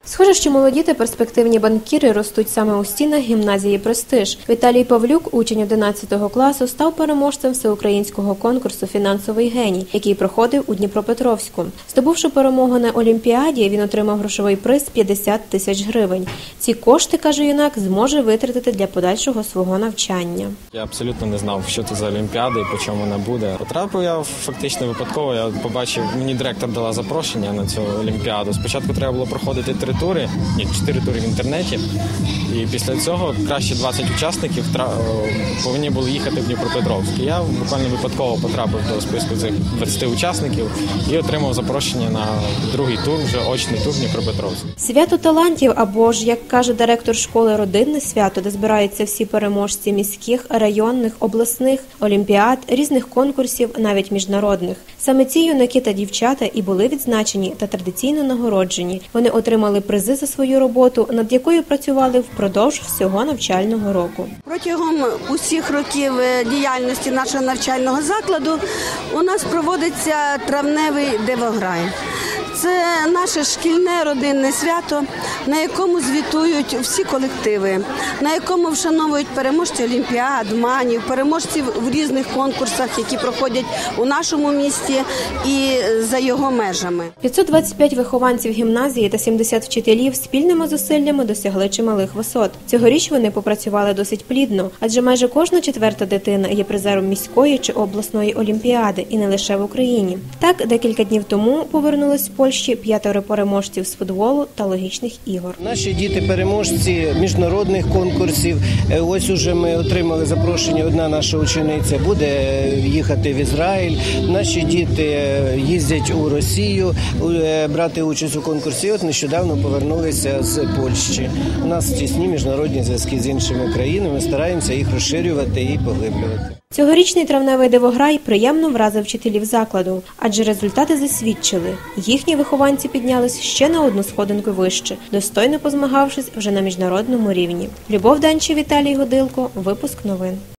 Схоже, що молоді та перспективні банкіри ростуть саме у стінах гімназії «Престиж». Віталій Павлюк, учень 11 класу, став переможцем всеукраїнського конкурсу «Фінансовий геній», який проходив у Дніпропетровську. Здобувши перемогу на Олімпіаді, він отримав грошовий приз 50 тисяч гривень. Ці кошти, каже юнак, зможе витратити для подальшого свого навчання. Я абсолютно не знав, що це за Олімпіада і по чому вона буде. Потрапив я фактично випадково, я побачив, мені директор дала запрошення на цю Олімпіаду. Спочатку треба було проходити 4 тури в інтернеті. І після цього краще 20 учасників повинні були їхати в Дніпропетровськ. Я буквально випадково потрапив до списку цих 20 учасників і отримав запрошення на другий тур, вже очний тур в Дніпропетровськ. Свято талантів, або ж, як каже директор школи, родинне свято, де збираються всі переможці міських, районних, обласних, олімпіад, різних конкурсів, навіть міжнародних. Саме ці юнаки та дівчата і були відзначені та традиційно нагороджені. Вони отримали призи за свою роботу, над якою працювали впродовж всього навчального року. Протягом усіх років діяльності нашого навчального закладу у нас проводиться травневий дивограй. Це наше шкільне родинне свято, на якому звітують всі колективи, на якому вшановують переможців олімпіад, манів, переможців в різних конкурсах, які проходять у нашому місті і за його межами. 525 вихованців гімназії та 70 вчителів спільними зусиллями досягли чималих висот. Цьогоріч вони попрацювали досить плідно, адже майже кожна четверта дитина є призером міської чи обласної олімпіади, і не лише в Україні. Так, декілька днів тому повернулись з Польщі 5 переможців з футболу та логічних ігор. Наші діти переможці міжнародних конкурсів. Ось уже ми отримали запрошення, одна наша учениця буде їхати в Ізраїль. Наші діти їздять у Росію, брати участь у конкурсі. От нещодавно повернулися з Польщі. У нас тісні міжнародні зв'язки з іншими країнами, стараємося їх розширювати і поглиблювати. Цьогорічний травневий дивограй приємно вразив вчителів закладу, адже результати засвідчили. Їхні вихованці піднялись ще на одну сходинку вище, достойно позмагавшись вже на міжнародному рівні. Любов Данчі, Віталій Годилко, випуск новин.